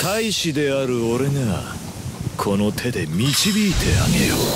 大使である俺がこの手で導いてあげよう。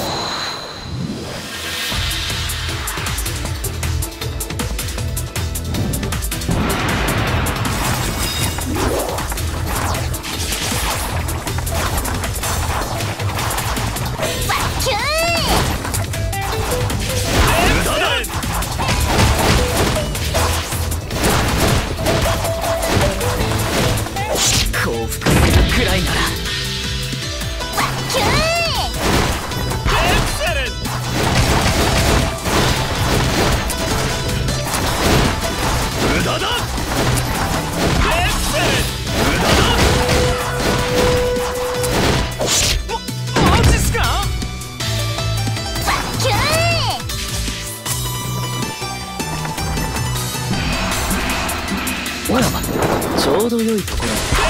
わらば、ちょうど良いところ。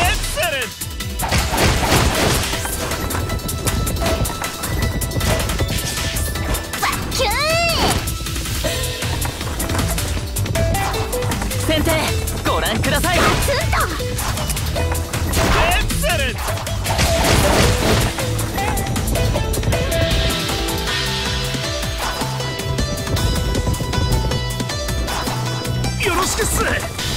先生、ご覧ください。 よろしくっす。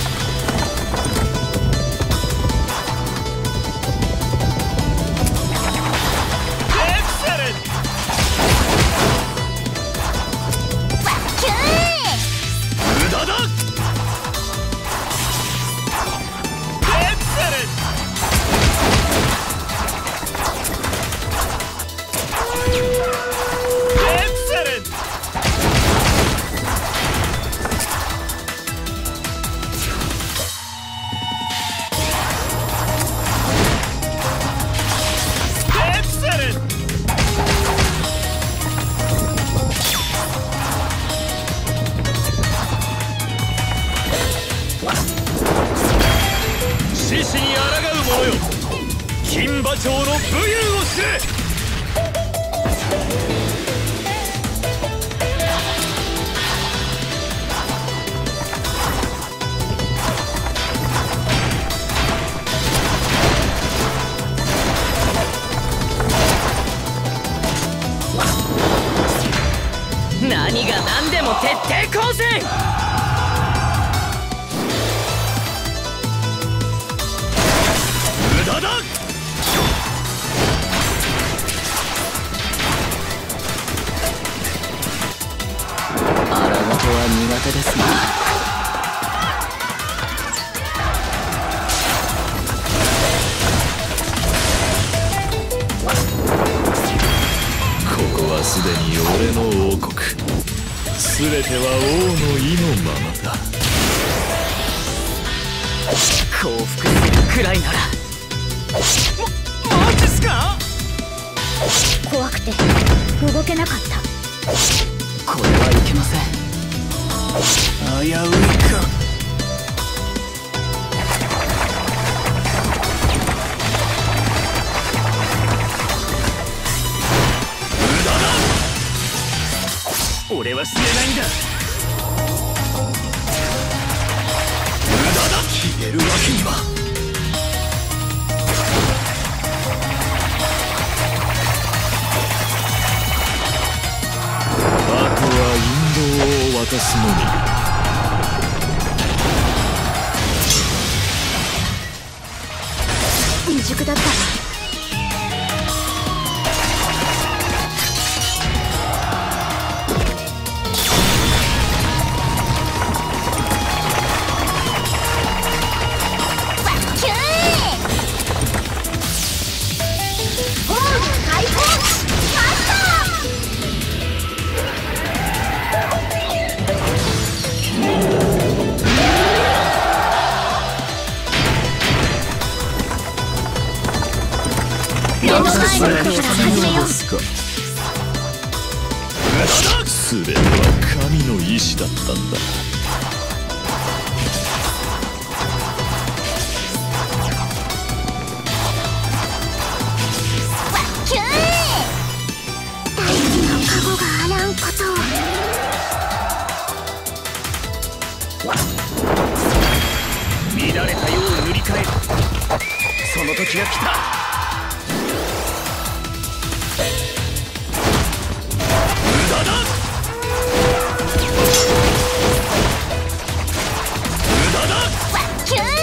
獅子に抗う者よ、金馬町の武勇を知れ。 何が何でも徹底抗戦。 無駄だ。 荒事は苦手ですな。 ここはすでに俺の王国。全ては王の意のままだ。 降伏するくらいなら。 マジっすか？ 怖くて動けなかった。 これはいけません。 危ういか。無駄だ。俺は死ねないんだ。無駄だ。消えるわけには。あとは引導を渡すの未熟だったわ。すべては神の意志だったんだ。大事のカゴがあらんことを。 乱れた世を塗り替える。その時時が来た。無駄だ。無駄だ。 キュー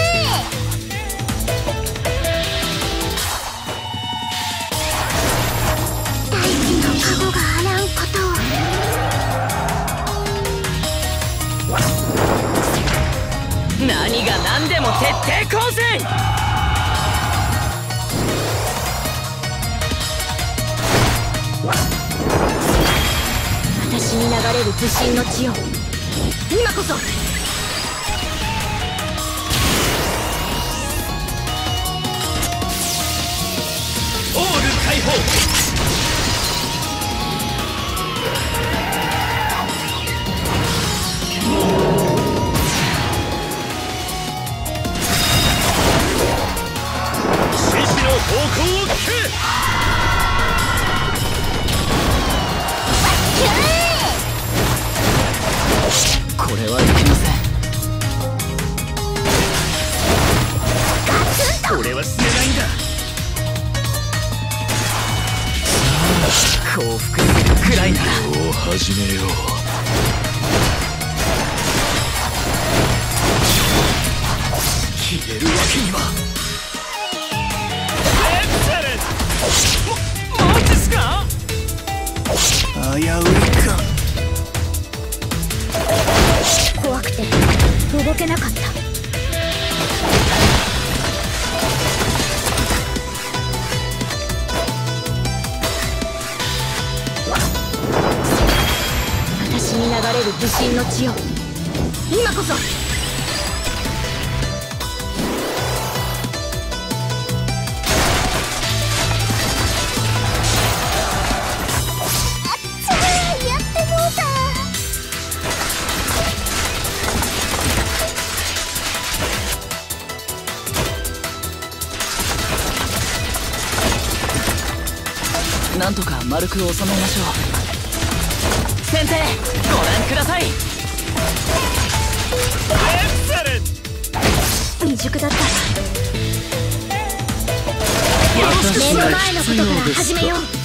大地の加護があらんことを。 何が何でも徹底抗戦。私に流れる武神の血を今こそ。 オール解放。方向を聞け。 これはいけません。 俺は死ねないんだ。 降伏するくらいならもう始めよう。消えるわけには。マジっすか。危ういか。 怖くて動けなかった。 私に流れる武神の血を今こそ。なんとか丸く収めましょう。先生、ご覧ください。 未熟だった。目の前のことから始めよう。